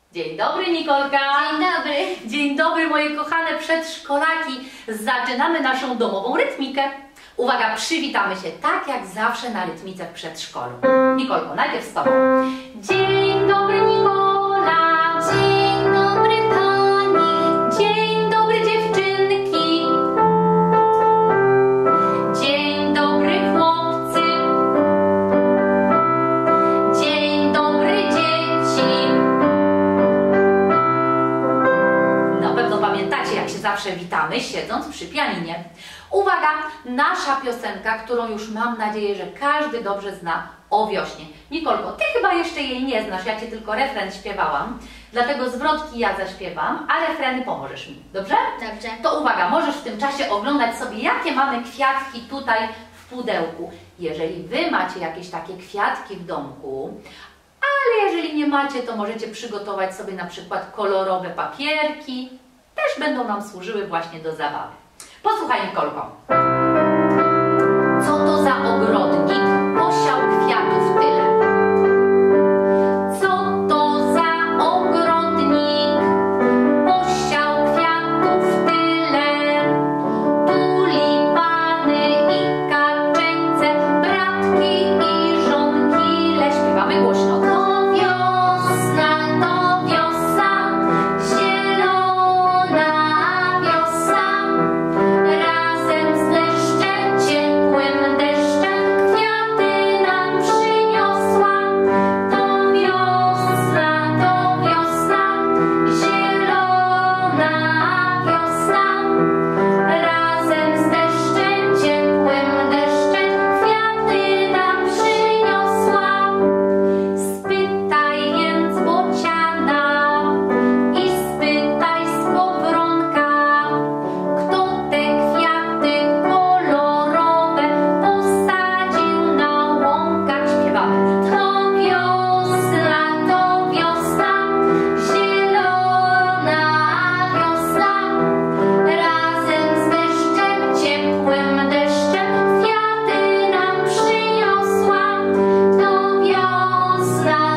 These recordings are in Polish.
Dzień dobry, Nikolka. Dzień dobry. Dzień dobry, moje kochane przedszkolaki. Zaczynamy naszą domową rytmikę. Uwaga, przywitamy się tak jak zawsze na rytmice w przedszkolu. Nikolko, najpierw z Tobą. Dzień dobry, Nikola. Dzień dobry pani. Dzień dobry, dziewczynki. Dzień dobry, chłopcy. Dzień dobry, dzieci. Na pewno pamiętacie, jak się zawsze witamy, siedząc przy pianinie. Uwaga, nasza piosenka, którą już mam nadzieję, że każdy dobrze zna, o wiośnie. Nikolko, Ty chyba jeszcze jej nie znasz, ja Ci tylko refren śpiewałam, dlatego zwrotki ja zaśpiewam, a refreny pomożesz mi, dobrze? Dobrze. To uwaga, możesz w tym czasie oglądać sobie, jakie mamy kwiatki tutaj w pudełku. Jeżeli Wy macie jakieś takie kwiatki w domku, ale jeżeli nie macie, to możecie przygotować sobie na przykład kolorowe papierki, też będą nam służyły właśnie do zabawy. Posłuchaj, Nikolko. Co to za ogrodnik posiał kwiatów tyle? Co to za ogrodnik posiał kwiatów tyle? Tulipany i kaczeńce, bratki i żonkile. Śpiewamy głośno. To wiosna, zielona wiosa. Razem z deszczem, ciepłym deszczem, kwiaty nam przyniosła. To wiosna, zielona wiosna. Razem z deszczem, ciepłym deszczem, kwiaty nam przyniosła. Spytaj więc bociana i spytaj skowronka, kto te kwiaty kolorowe posadził na łąkach. Śpiewamy. To wiosna, zielona wiosna. Razem z deszczem, ciepłym deszczem, kwiaty nam przyniosła. To wiosna,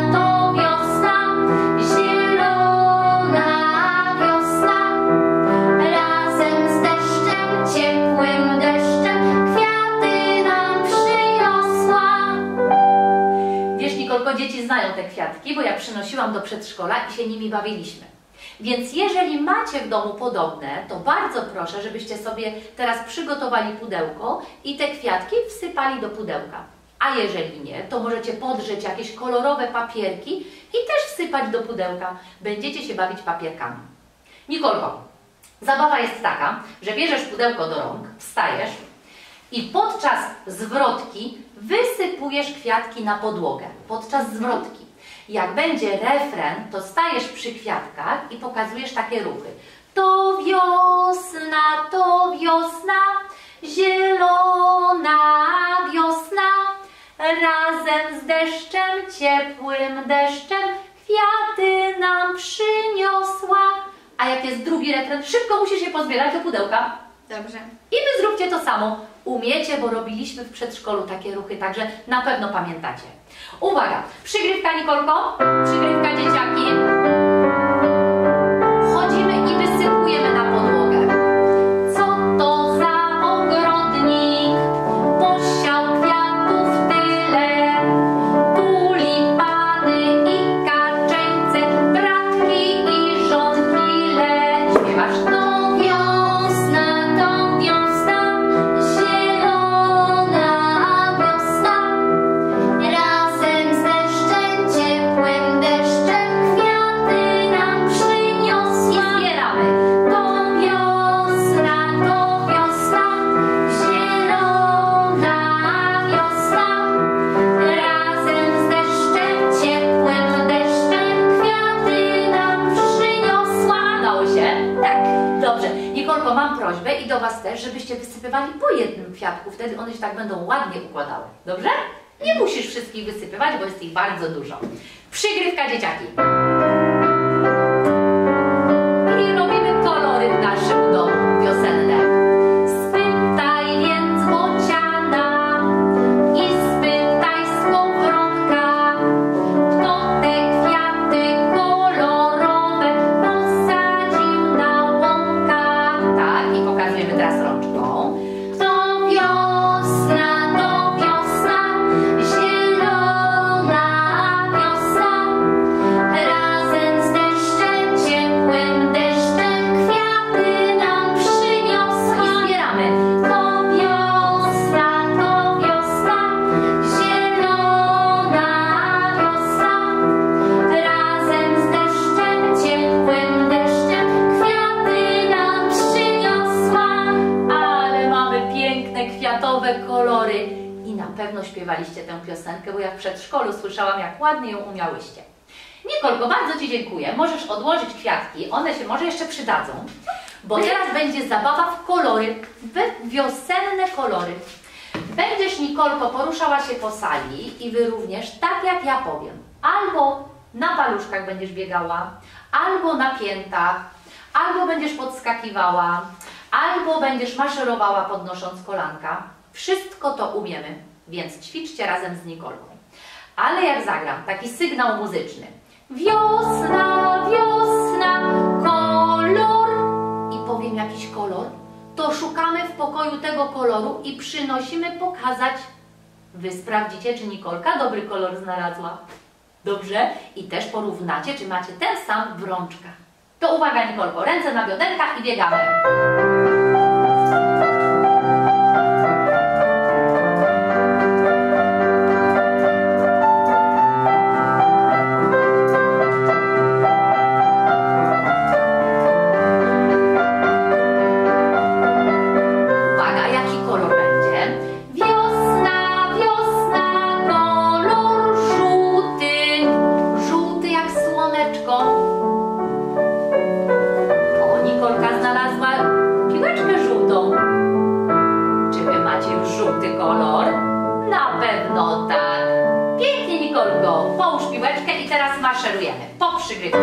zielona wiosna. Razem z deszczem, ciepłym deszczem, kwiaty nam przyniosła. Wiesz, Nikolko, dzieci znają te kwiatki, bo ja przynosiłam do przedszkola i się nimi bawiliśmy. Więc jeżeli macie w domu podobne, to bardzo proszę, żebyście sobie teraz przygotowali pudełko i te kwiatki wsypali do pudełka. A jeżeli nie, to możecie podrzeć jakieś kolorowe papierki i też wsypać do pudełka. Będziecie się bawić papierkami. Nikolko, zabawa jest taka, że bierzesz pudełko do rąk, wstajesz i podczas zwrotki wysypujesz kwiatki na podłogę. Podczas zwrotki. Jak będzie refren, to stajesz przy kwiatkach i pokazujesz takie ruchy. To wiosna, zielona wiosna. Razem z deszczem, ciepłym deszczem, kwiaty nam przyniosła. A jak jest drugi refren, szybko musisz je pozbierać do pudełka. Dobrze. I Wy zróbcie to samo. Umiecie, bo robiliśmy w przedszkolu takie ruchy, także na pewno pamiętacie. Uwaga! Przygrywka, Nikolko. Przygrywka, dzieciaki. Chodzimy i wysypujemy na podłogę. Co to za ogrodnik posiał kwiatów tyle? Tulipany i kaczeńce, bratki i żonkile. Śpiewasz to? Zielona wiosna. Razem z deszczem, ciepłym deszczem, kwiaty nam przyniosła. I zbieramy. To wiosna, zielona wiosna. Razem z deszczem, ciepłym deszczem, kwiaty nam przyniosła. Udało się? Tak. Dobrze. Nikolko, mam prośbę i do Was też, żebyście wysypywali po jednym kwiatku, wtedy one się tak będą ładnie układały. Dobrze? Nie musisz wszystkich wysypywać, bo jest ich bardzo dużo. Przygrywka, dzieciaki. I robimy kolory w naszym domu wiosenne. Spytaj więc bociana i spytaj skowronka, kto te kwiaty kolorowe pewno śpiewaliście tę piosenkę, bo ja w przedszkolu słyszałam, jak ładnie ją umiałyście. Nikolko, bardzo Ci dziękuję. Możesz odłożyć kwiatki, one się może jeszcze przydadzą, bo teraz będzie zabawa w kolory, w wiosenne kolory. Będziesz, Nikolko, poruszała się po sali i Wy również, tak jak ja powiem. Albo na paluszkach będziesz biegała, albo na piętach, albo będziesz podskakiwała, albo będziesz maszerowała podnosząc kolanka. Wszystko to umiemy, więc ćwiczcie razem z Nikolką. Ale jak zagram taki sygnał muzyczny, wiosna, wiosna, kolor i powiem jakiś kolor, to szukamy w pokoju tego koloru i przynosimy pokazać. Wy sprawdzicie, czy Nikolka dobry kolor znalazła. Dobrze? I też porównacie, czy macie ten sam w rączkach. To uwaga, Nikolko, ręce na bioderkach i biegamy. Maszerujemy po przygrywce.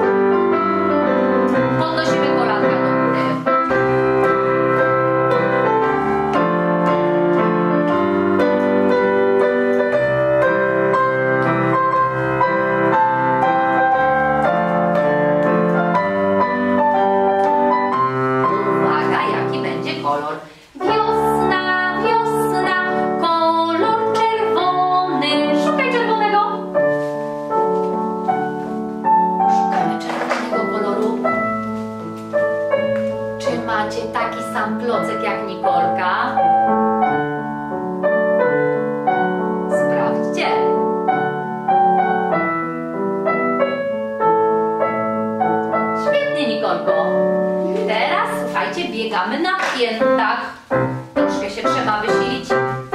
Podnosimy kolanka do góry. Uwaga, jaki będzie kolor. Wiosna, wiosna, kolor czerwony. Szukaj czerwonego. Macie taki sam klocek jak Nikolka? Sprawdźcie. Świetnie, Nikolko. Teraz, słuchajcie, biegamy na piętach. Troszkę się trzeba wysilić.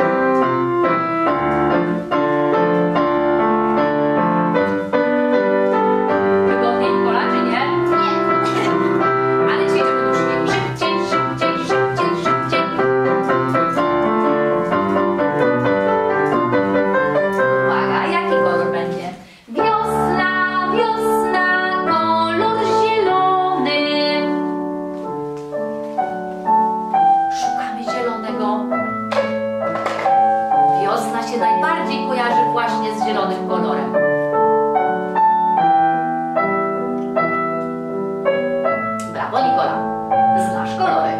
Najbardziej kojarzy właśnie z zielonym kolorem. Brawo, Nikola. Znasz kolory.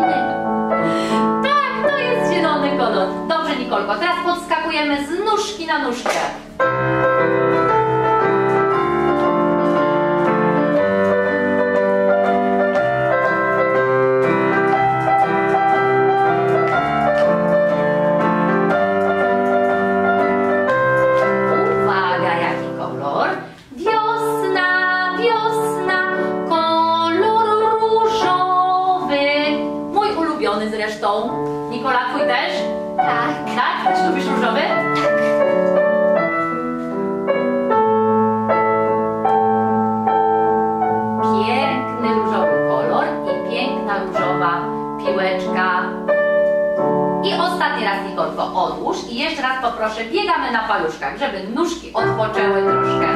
Tak, to jest zielony kolor. Dobrze, Nikolko. Teraz podskakujemy z nóżki na nóżkę. Zresztą. Nikola, twój też? Tak. Tak? Też lubisz różowy? Tak. Piękny różowy kolor i piękna różowa piłeczka. I ostatni raz, Nikolko, odłóż i jeszcze raz poproszę, biegamy na paluszkach, żeby nóżki odpoczęły troszkę.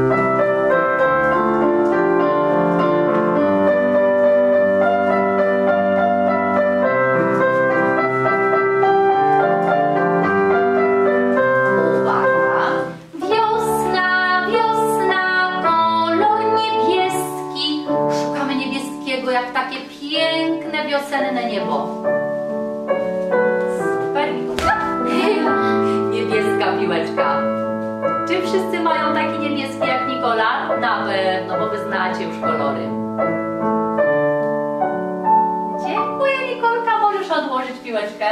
Jak takie piękne wiosenne niebo. Super, niebieska piłeczka. Czy wszyscy mają taki niebieski jak Nikola? Na pewno, bo wy znacie już kolory. Dziękuję, Nikolka, możesz odłożyć piłeczkę.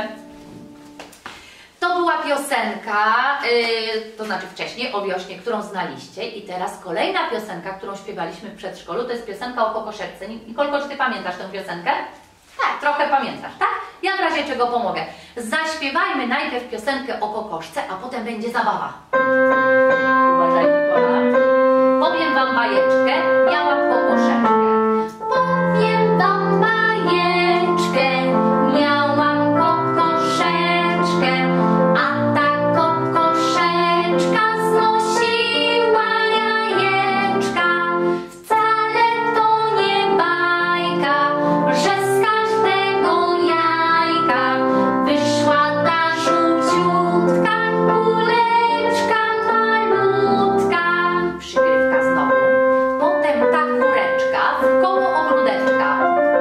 To była piosenka, to znaczy wcześniej o wiośnie, którą znaliście, i teraz kolejna piosenka, którą śpiewaliśmy w przedszkolu, to jest piosenka o kokoszeczce. Nikolko, czy ty pamiętasz tę piosenkę? Tak, trochę pamiętasz, tak? Ja w razie czego pomogę. Zaśpiewajmy najpierw piosenkę o kokoszce, a potem będzie zabawa. Uważaj, Nikola. Powiem wam bajeczkę, miałam kokoszeczkę. Powiem wam bajeczkę, miałam kokoszeczkę, a ta kokoszeczka znosiła jajeczka. Wcale to nie bajka, że z każdego jajka wyszła ta żółciutka kuleczka malutka. Przygrywka znowu. Potem ta kureczka w koło ogródeczka.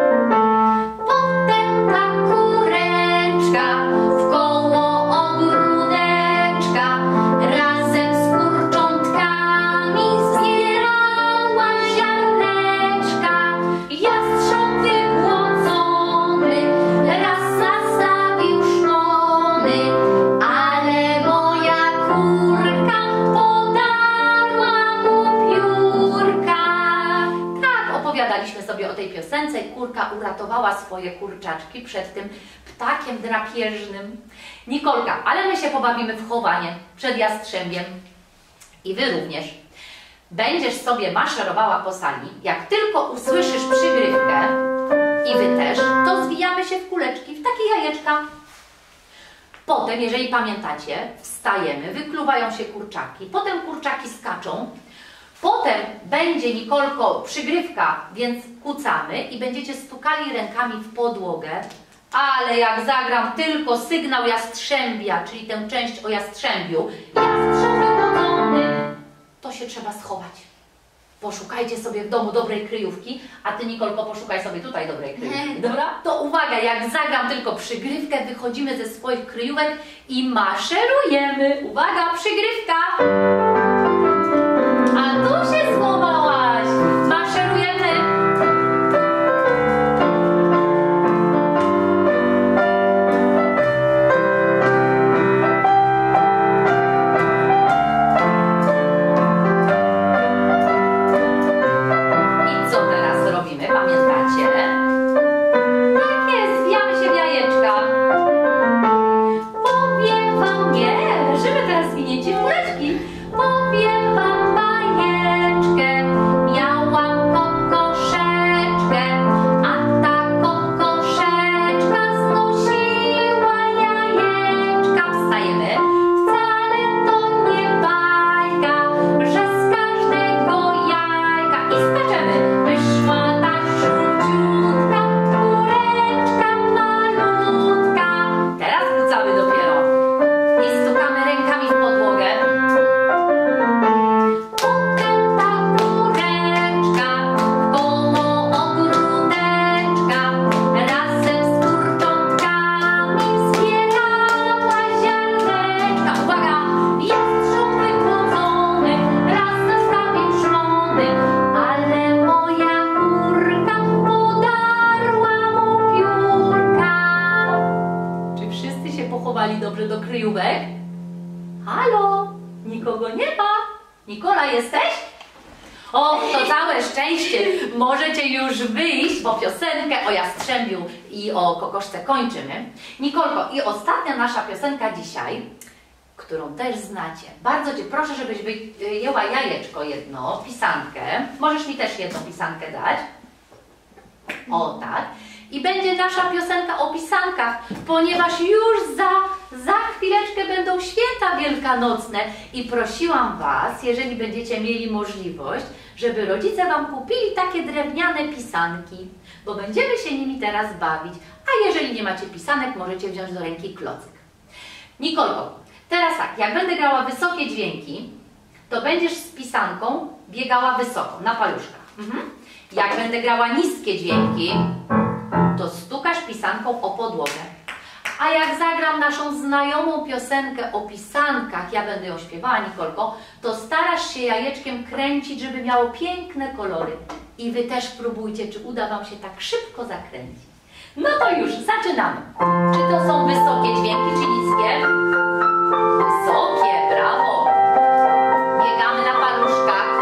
Potem ta kureczka w koło ogródeczka razem z kurczątkami zbierała ziarneczka. Jastrząb wygłodzony raz nastawił szpony, ale moja kurka podarła mu piórka. Tak, opowiadaliśmy sobie o tej piosence i kurka uratowała swoje kurczaczki przed tym ptakiem drapieżnym. Nikolka, ale my się pobawimy w chowanie przed jastrzębiem. I wy również. Będziesz sobie maszerowała po sali. Jak tylko usłyszysz przygrywkę, i wy też, to zwijamy się w kuleczki, w takie jajeczka. Potem, jeżeli pamiętacie, wstajemy, wykluwają się kurczaki, potem kurczaki skaczą. Potem będzie, Nikolko, przygrywka, więc kucamy i będziecie stukali rękami w podłogę. Ale jak zagram tylko sygnał jastrzębia, czyli tę część o jastrzębiu, jastrząb wychodzony, to się trzeba schować. Poszukajcie sobie w domu dobrej kryjówki, a ty, Nikolko, poszukaj sobie tutaj dobrej kryjówki, dobra? To uwaga, jak zagram tylko przygrywkę, wychodzimy ze swoich kryjówek i maszerujemy. Uwaga, przygrywka! A tu się schowałaś! Maszerujemy! I co teraz robimy? Pamiętacie? Tak jest, zwijamy się w jajeczka. Powiem wam, Nie, leżymy teraz zwinięci w kuleczki. powiem wam bajeczkę, miałam kokoszeczkę, a ta kokoszeczka znosiła jajeczka. Wstajemy. Wcale to nie bajka, że z każdego jajka I skaczemy. wyszła ta żółciutka kureczka malutka. Teraz kucamy dopiero. I stukamy rękami w podłogę. Potem ta kureczka w koło ogródeczka razem z kurczątkami zbierała ziarneczka. Uwaga! Jastrząb wygłodzony raz nastawił szpony, ale moja kurka podarła mu piórka. Czy wszyscy się pochowali dobrze do kryjówek? Halo? Nikogo nie ma? Nikola, jesteś? O, to całe szczęście! Możecie już wyjść, bo piosenkę o jastrzębiu i o kokoszce kończymy. Nikolko, i ostatnia nasza piosenka dzisiaj, którą też znacie. Bardzo Cię proszę, żebyś wyjęła jajeczko jedno, pisankę. Możesz mi też jedną pisankę dać. O tak. I będzie nasza piosenka o pisankach, ponieważ już za chwileczkę będą święta wielkanocne i prosiłam Was, jeżeli będziecie mieli możliwość, żeby rodzice Wam kupili takie drewniane pisanki, bo będziemy się nimi teraz bawić, a jeżeli nie macie pisanek, możecie wziąć do ręki klocyk. Nikolko, teraz tak, jak będę grała wysokie dźwięki, to będziesz z pisanką biegała wysoko, na paluszkach. Jak będę grała niskie dźwięki, to stukasz pisanką o podłogę. A jak zagram naszą znajomą piosenkę o pisankach, ja będę ją śpiewała, Nikolko, to starasz się jajeczkiem kręcić, żeby miało piękne kolory. I Wy też próbujcie, czy uda Wam się tak szybko zakręcić. No to już, zaczynamy. Czy to są wysokie dźwięki, czy niskie? Wysokie, brawo. Biegamy na paluszkach.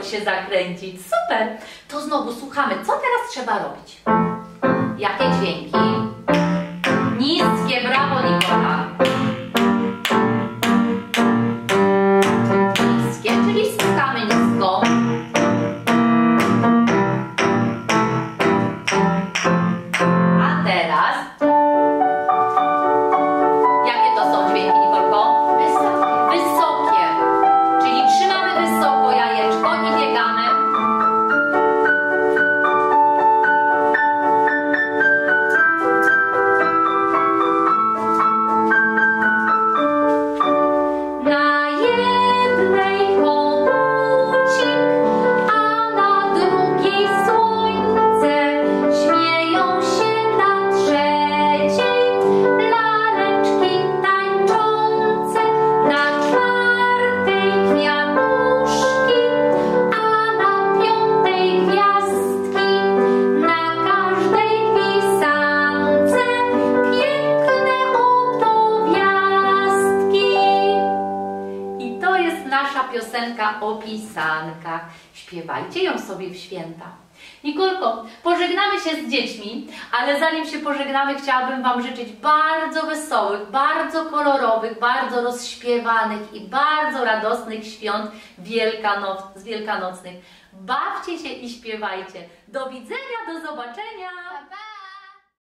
choć się zakręcić. Super! To znowu słuchamy, co teraz trzeba robić? Jakie dźwięki? Niskie, brawo Nikola. Niskie, czyli stukamy nisko. A teraz, jakie to są dźwięki, Nikolko? Wysokie. Wysokie, czyli trzymamy wysoko jajeczko i biegamy. Na jednej kogucik, a na drugiej słońce. Śmieją się na trzeciej laleczki tańczące. Na czwartej kwiatuszki, a na piątej gwiazdki. Na każdej pisance piękne opowiastki. I to jest nasza piosenka o pisankach. Śpiewajcie ją sobie w święta. Nikolko, pożegnamy się z dziećmi, ale zanim się pożegnamy, chciałabym Wam życzyć bardzo wesołych, bardzo kolorowych, bardzo rozśpiewanych i bardzo radosnych świąt wielkanocnych. Bawcie się i śpiewajcie. Do widzenia, do zobaczenia!